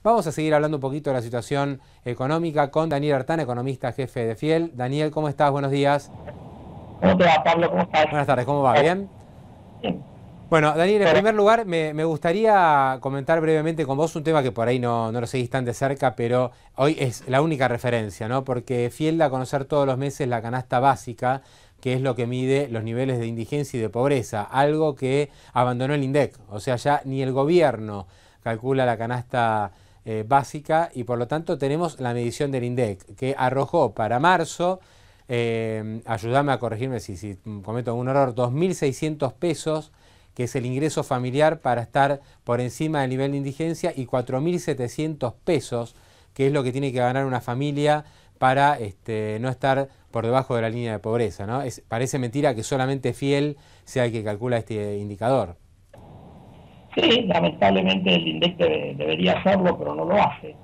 Vamos a seguir hablando un poquito de la situación económica con Daniel Artana, economista jefe de Fiel. Daniel, ¿cómo estás? Buenos días. ¿Cómo te va, Pablo? ¿Cómo estás? Buenas tardes, ¿cómo va? ¿Bien? Bien. Bueno, Daniel, en Bueno, primer lugar, me gustaría comentar brevemente con vos un tema que por ahí no lo seguís tan de cerca, pero hoy es la única referencia, ¿no? Porque Fiel da a conocer todos los meses la canasta básica, que es lo que mide los niveles de indigencia y de pobreza, algo que abandonó el INDEC. O sea, ya ni el gobierno calcula la canasta básica y por lo tanto tenemos la medición del INDEC, que arrojó para marzo, ayúdame a corregirme si cometo algún error, 2.600 pesos, que es el ingreso familiar para estar por encima del nivel de indigencia, y 4.700 pesos, que es lo que tiene que ganar una familia para no estar por debajo de la línea de pobreza, ¿no? Parece mentira que solamente Fiel sea el que calcula este indicador. sí, lamentablemente el INDEC debería hacerlo, pero no lo hace.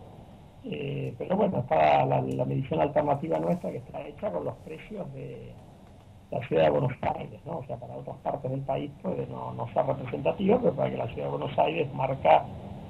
Pero bueno, está la medición alternativa nuestra que está hecha con los precios de la ciudad de Buenos Aires, ¿no? O sea, para otras partes del país puede no ser representativa, pero para que la ciudad de Buenos Aires marca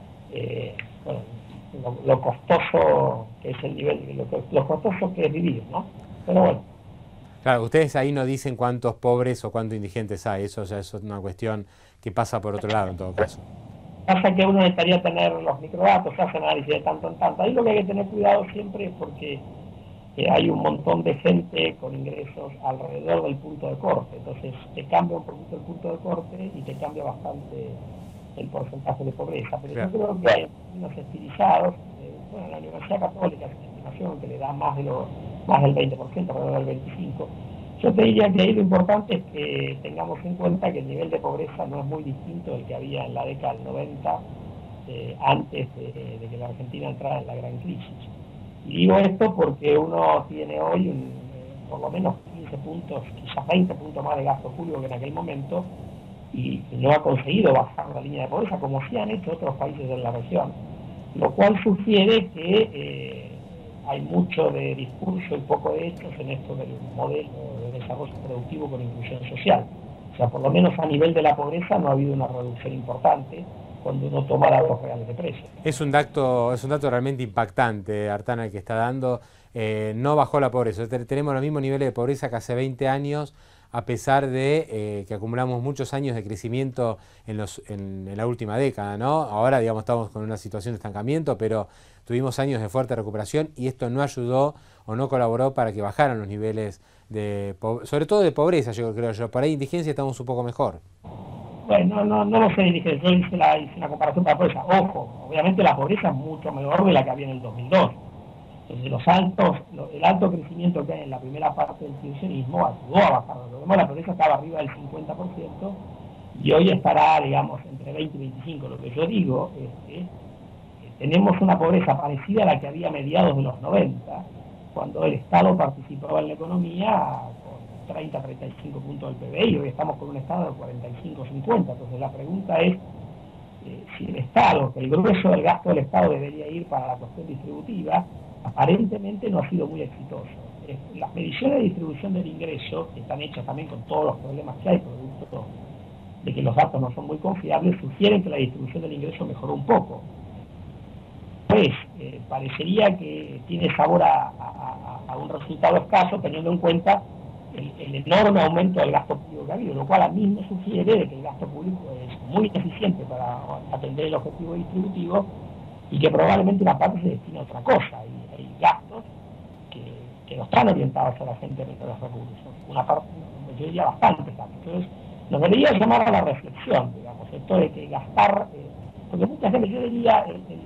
bueno, lo costoso que es el nivel, lo costoso que es vivir, ¿no? Pero bueno. Claro, ustedes ahí no dicen cuántos pobres o cuántos indigentes hay, eso ya es una cuestión que pasa por otro lado en todo caso. Pasa que uno necesitaría tener los microdatos, se hace análisis de tanto en tanto. Ahí lo que hay que tener cuidado siempre es porque hay un montón de gente con ingresos alrededor del punto de corte. Entonces te cambia un poquito el punto de corte y te cambia bastante el porcentaje de pobreza. Pero Claro. yo creo que hay unos estilizados, bueno, la Universidad Católica es una estimación que le da más del 20%, alrededor del 25%. Yo te diría que ahí lo importante es que tengamos en cuenta que el nivel de pobreza no es muy distinto del que había en la década del 90, antes de que la Argentina entrara en la gran crisis. Y digo esto porque uno tiene hoy por lo menos 15 puntos, quizás 20 puntos más de gasto público que en aquel momento, y no ha conseguido bajar la línea de pobreza como sí han hecho otros países de la región, lo cual sugiere que hay mucho de discurso y poco de hechos en esto del modelo de desarrollo productivo con inclusión social. O sea, por lo menos a nivel de la pobreza no ha habido una reducción importante cuando uno toma datos reales de precios. Es un dato realmente impactante, Artana, el que está dando. No bajó la pobreza. Tenemos los mismos niveles de pobreza que hace 20 años, a pesar de que acumulamos muchos años de crecimiento en la última década, ¿no? Ahora, digamos, estamos con una situación de estancamiento, pero tuvimos años de fuerte recuperación y esto no ayudó o no colaboró para que bajaran los niveles sobre todo de pobreza, yo creo yo. Por ahí indigencia estamos un poco mejor. Bueno, no lo sé, dije, yo hice la comparación para la pobreza. Ojo, obviamente la pobreza es mucho menor de la que había en el 2002. Entonces el alto crecimiento que hay en la primera parte del kirchnerismo ayudó a bajar. La pobreza estaba arriba del 50% y hoy estará, digamos, entre 20 y 25. Lo que yo digo es que tenemos una pobreza parecida a la que había a mediados de los 90, cuando el Estado participaba en la economía con 30-35 puntos del PBI, y hoy estamos con un Estado de 45-50. Entonces la pregunta es si el Estado, que el grueso del gasto del Estado debería ir para la cuestión distributiva, aparentemente no ha sido muy exitoso. Las mediciones de distribución del ingreso, que están hechas también con todos los problemas que hay, producto de que los datos no son muy confiables, sugieren que la distribución del ingreso mejoró un poco. Pues parecería que tiene sabor a un resultado escaso, teniendo en cuenta el enorme aumento del gasto público que ha habido, lo cual a mí me sugiere de que el gasto público es muy eficiente para atender el objetivo distributivo y que probablemente una parte se destina a otra cosa. Y hay gastos que no están orientados a la gente de los recursos. Una parte, yo diría bastante gastos. Entonces, nos debería llamar a la reflexión, digamos, esto de que gastar, porque mucha gente, yo diría,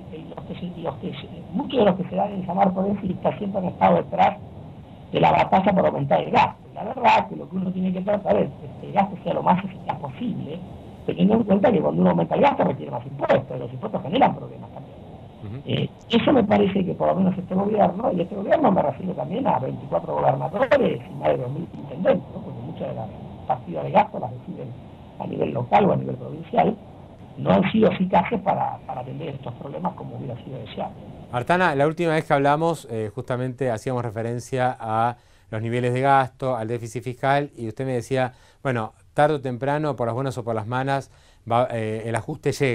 muchos de los que se dan en llamar progresistas siempre han estado detrás de la batalla para aumentar el gasto. La verdad es que lo que uno tiene que tratar es que el gasto sea lo más eficaz posible, teniendo en cuenta que cuando uno aumenta el gasto requiere más impuestos, y los impuestos generan problemas también. Eso me parece que por lo menos este gobierno, y este gobierno me refiero también a 24 gobernadores y más de 2.000 intendentes, ¿no? Porque muchas de las partidas de gasto las deciden a nivel local o a nivel provincial, no han sido eficaces para atender estos problemas como hubiera sido deseable. Artana, la última vez que hablamos, justamente hacíamos referencia a los niveles de gasto, al déficit fiscal, y usted me decía, bueno, tarde o temprano, por las buenas o por las malas, el ajuste llega.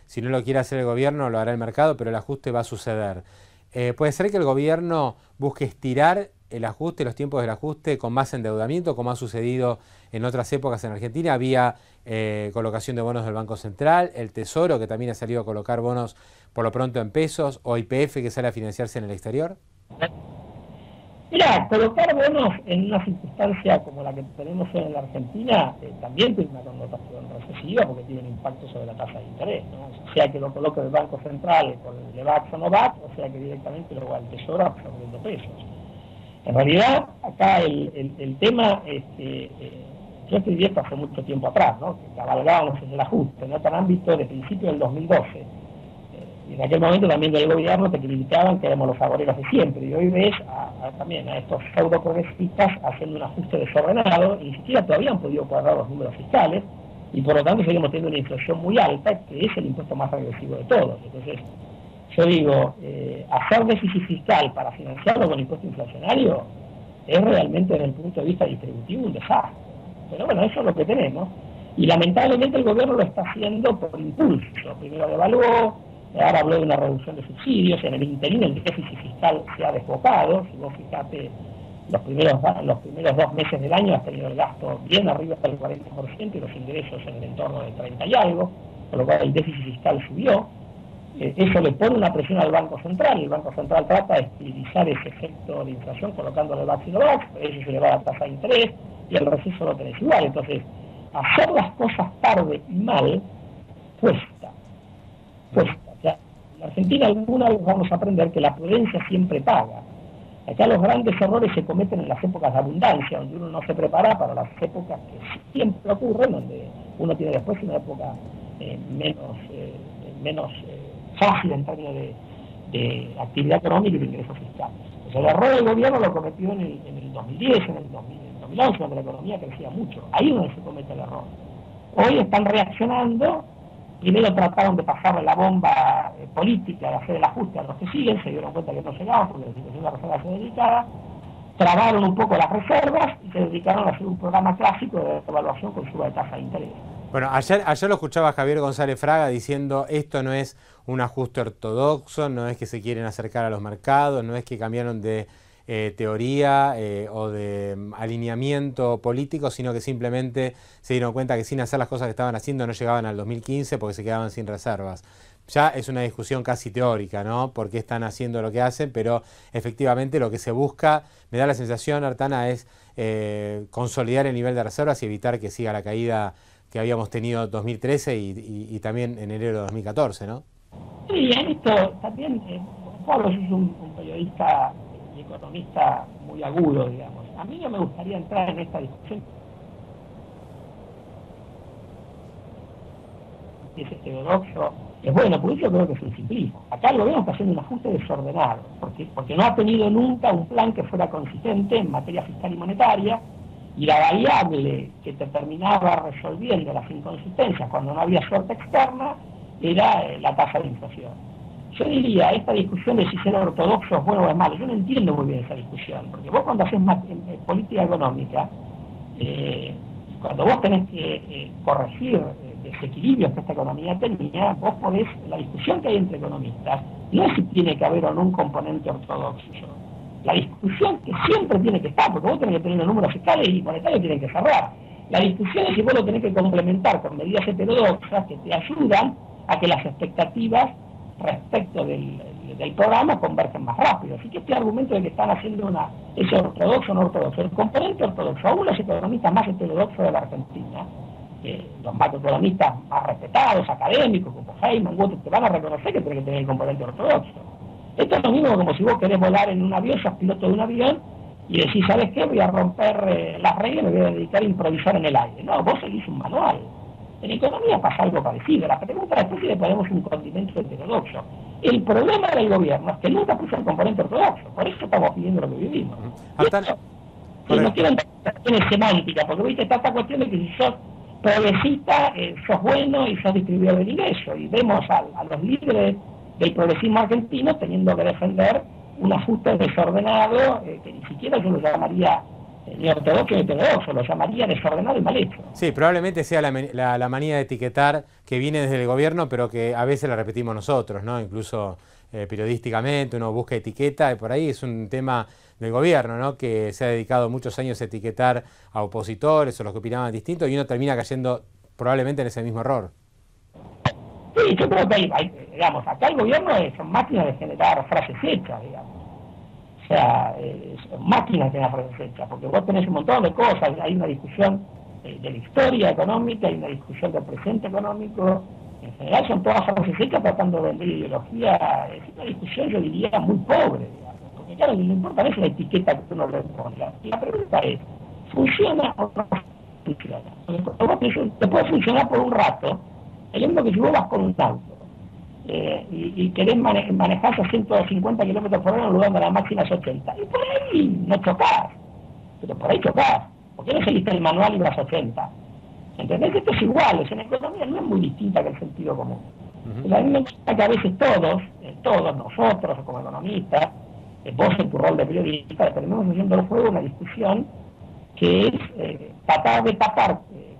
si no lo quiere hacer el gobierno, lo hará el mercado, pero el ajuste va a suceder. ¿Puede ser que el gobierno busque estirar el ajuste, los tiempos del ajuste, con más endeudamiento, como ha sucedido en otras épocas en Argentina? Había colocación de bonos del Banco Central, el Tesoro, que también ha salido a colocar bonos por lo pronto en pesos, o YPF, que sale a financiarse en el exterior. Mira, colocar bonos en una circunstancia como la que tenemos hoy en la Argentina también tiene una connotación recesiva porque tiene un impacto sobre la tasa de interés, ¿no? Sea que lo coloque el Banco Central con el LEVAX o NOVAX, o sea que directamente lo va al Tesoro absorbiendo pesos. En realidad, acá el tema, yo estoy viendo hace mucho tiempo atrás, ¿no? Que cabalgábamos en el ajuste, en otro ámbito de principio del 2012. Y en aquel momento también del gobierno te criticaban que éramos los favoreros de siempre. Y hoy ves también a estos pseudo progresistas haciendo un ajuste desordenado, y ni siquiera todavía han podido cuadrar los números fiscales, y por lo tanto seguimos teniendo una inflación muy alta, que es el impuesto más regresivo de todos. Entonces, yo digo, hacer déficit fiscal para financiarlo con impuesto inflacionario es realmente desde el punto de vista distributivo un desastre. Pero bueno, eso es lo que tenemos. Y lamentablemente el gobierno lo está haciendo por impulso. Primero devaluó, ahora habló de una reducción de subsidios, en el interín el déficit fiscal se ha desbocado. Si vos fijate, los primeros 2 meses del año has tenido el gasto bien arriba del 40% y los ingresos en el entorno del 30 y algo, con lo cual el déficit fiscal subió. Eso le pone una presión al Banco Central, el Banco Central trata de estabilizar ese efecto de inflación colocándole VAX y NOVAX, eso se le va a la tasa de interés y el receso lo tenés igual. Entonces, hacer las cosas tarde y mal cuesta. O sea, en Argentina alguna vez vamos a aprender que la prudencia siempre paga. Acá los grandes errores se cometen en las épocas de abundancia, donde uno no se prepara para las épocas que siempre ocurren, donde uno tiene después una época menos fácil en términos de actividad económica y de ingresos fiscales. O sea, el error del gobierno lo cometió en el 2010, en el 2011, donde la economía crecía mucho. Ahí es donde se comete el error. Hoy están reaccionando. Primero trataron de pasarle la bomba política, de hacer el ajuste a los que siguen, se dieron cuenta que no llegaban porque la situación de la reserva se delicada, trabaron un poco las reservas y se dedicaron a hacer un programa clásico de evaluación con suba de tasa de interés. Bueno, ayer lo escuchaba Javier González Fraga diciendo esto no es un ajuste ortodoxo, no es que se quieren acercar a los mercados, no es que cambiaron de teoría o de alineamiento político, sino que simplemente se dieron cuenta que sin hacer las cosas que estaban haciendo no llegaban al 2015 porque se quedaban sin reservas. Ya es una discusión casi teórica, ¿no? Por qué están haciendo lo que hacen, pero efectivamente lo que se busca, me da la sensación, Artana, es consolidar el nivel de reservas y evitar que siga la caída que habíamos tenido en 2013 y también en enero de 2014, ¿no? Sí, en esto también, Pablo es un periodista y economista muy agudo, digamos. A mí no me gustaría entrar en esta discusión. Si es heterodoxo, es bueno, porque yo creo que es un simplismo. Acá el gobierno está haciendo un ajuste desordenado, porque no ha tenido nunca un plan que fuera consistente en materia fiscal y monetaria, y la variable que te terminaba resolviendo las inconsistencias cuando no había suerte externa era la tasa de inflación. Yo diría, esta discusión de si ser ortodoxo es bueno o es malo, yo no entiendo muy bien esa discusión, porque vos cuando haces política económica, cuando vos tenés que corregir desequilibrios que esta economía tenía, vos podés, la discusión que hay entre economistas, no es si tiene que haber o no un componente ortodoxo. La discusión que siempre tiene que estar, porque vos tenés que tener los números fiscales y monetarios tienen que cerrar. La discusión es si vos lo tenés que complementar con medidas heterodoxas que te ayudan a que las expectativas respecto del programa convergen más rápido. Así que este argumento de que están haciendo es ortodoxo o no ortodoxo, el componente ortodoxo, aún los economistas más heterodoxos de la Argentina, los macroeconomistas más respetados, académicos, como Heyman, otros, te van a reconocer que tiene que tener el componente ortodoxo. Esto es lo mismo como si vos querés volar en un avión, sos piloto de un avión, y decís, ¿sabes qué? Voy a romper las reglas y me voy a dedicar a improvisar en el aire. No, vos seguís un manual. En economía pasa algo parecido. La pregunta es si le ponemos un condimento heterodoxo. El problema del gobierno es que nunca puso el componente ortodoxo. Por eso estamos pidiendo lo que vivimos. No quiero entrar en semántica, porque viste, está esta cuestión de que si sos progresista, sos bueno y sos distribuidor del ingreso. Y vemos a los líderes del progresismo argentino teniendo que defender un ajuste desordenado, que ni siquiera yo lo llamaría ni ortodoxo ni heterodoxo, lo llamaría desordenado y mal hecho. Sí, probablemente sea la manía de etiquetar que viene desde el gobierno, pero que a veces la repetimos nosotros, ¿no? Incluso periodísticamente uno busca etiqueta y por ahí es un tema del gobierno, ¿no? Que se ha dedicado muchos años a etiquetar a opositores o los que opinaban distinto y uno termina cayendo probablemente en ese mismo error. Sí, yo creo que digamos, acá el gobierno son máquinas de generar frases hechas, digamos. O sea, son máquinas de generar frases hechas, porque vos tenés un montón de cosas, hay una discusión de la historia económica, hay una discusión del presente económico, en general son todas frases hechas tratando de vender ideología, es una discusión yo diría muy pobre, digamos, porque claro, no importa a veces la etiqueta que uno le ponga, la pregunta es, ¿funciona o no funciona? Te puede funcionar por un rato, el ejemplo que si vos vas con un auto y querés manejar a 150 kilómetros por hora en lugar de la máxima es 80, y por ahí no chocás, pero por ahí chocás. ¿Por qué no seguiste el manual y vas a 80? ¿Entendés? Esto es igual, en economía no es muy distinta que el sentido común. A mí me gusta que a veces todos nosotros como economistas, vos en tu rol de periodista, terminamos haciendo el juego una discusión que es tratar de tapar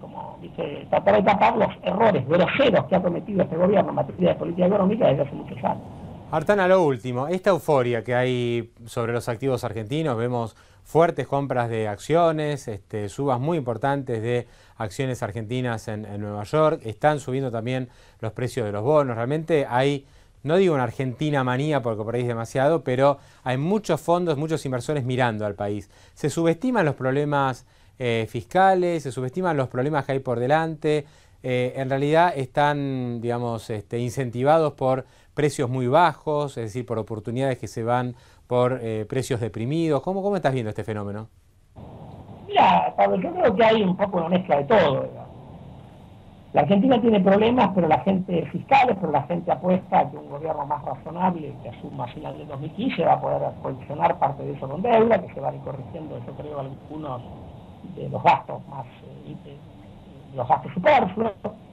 los errores groseros que ha cometido este gobierno en materia de política económica desde hace muchos años. Artana, lo último, esta euforia que hay sobre los activos argentinos, vemos fuertes compras de acciones, subas muy importantes de acciones argentinas en Nueva York, están subiendo también los precios de los bonos, realmente hay, no digo una Argentina manía porque por ahí es demasiado, pero hay muchos fondos, muchos inversores mirando al país. ¿Se subestiman los problemas fiscales, se subestiman los problemas que hay por delante? En realidad están, digamos, incentivados por precios muy bajos, es decir, por oportunidades que se van por precios deprimidos. ¿Cómo estás viendo este fenómeno? Mira, Pablo, yo creo que hay un poco una mezcla de todo, digamos. La Argentina tiene problemas, pero la gente fiscales, pero la gente apuesta a que un gobierno más razonable que asuma a final del 2015 va a poder acondicionar parte de eso con deuda, que se van a ir corrigiendo, yo creo, algunos de los gastos más los gastos superfluos,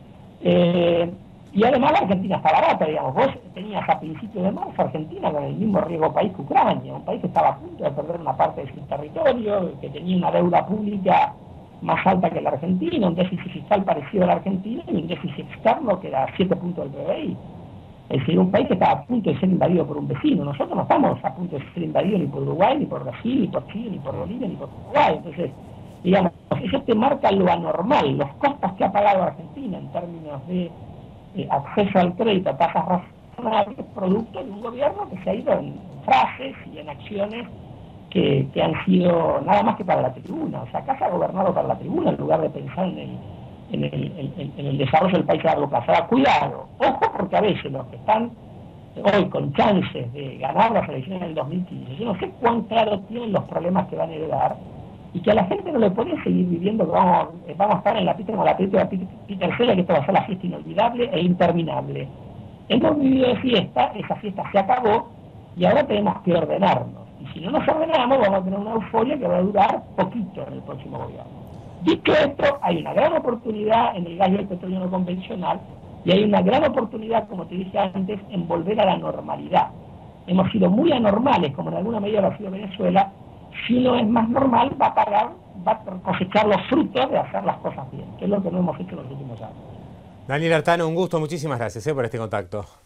y además la Argentina está barata, digamos. Vos tenías a principios de marzo Argentina con el mismo riesgo país que Ucrania, un país que estaba a punto de perder una parte de su territorio, que tenía una deuda pública más alta que la Argentina, un déficit fiscal parecido a la Argentina y un déficit externo que era 7 puntos del PBI. Es decir, un país que estaba a punto de ser invadido por un vecino. Nosotros no estamos a punto de ser invadidos ni por Uruguay, ni por Brasil, ni por Chile, ni por Bolivia, ni por Uruguay. Entonces, digamos, eso te marca lo anormal, los costos que ha pagado Argentina en términos de acceso al crédito a tasas razonables, producto de un gobierno que se ha ido en frases y en acciones que han sido nada más que para la tribuna. O sea, acá se ha gobernado para la tribuna en lugar de pensar en el desarrollo del país a largo plazo. Ahora, cuidado, ojo, porque a veces los que están hoy con chances de ganar las elecciones del 2015, yo no sé cuán claro tienen los problemas que van a heredar, y que a la gente no le puede seguir viviendo que vamos a estar en la pista como la película de Peter Sellers, que esto va a ser la fiesta inolvidable e interminable. Hemos vivido de fiesta, esa fiesta se acabó y ahora tenemos que ordenarnos. Y si no nos ordenamos vamos a tener una euforia que va a durar poquito en el próximo gobierno. Dicho esto, hay una gran oportunidad en el gas y el petróleo no convencional y hay una gran oportunidad, como te dije antes, en volver a la normalidad. Hemos sido muy anormales, como en alguna medida lo ha sido Venezuela. Si no es más normal, va a cosechar los frutos de hacer las cosas bien, que es lo que no hemos hecho en los últimos años. Daniel Artano, un gusto, muchísimas gracias por este contacto.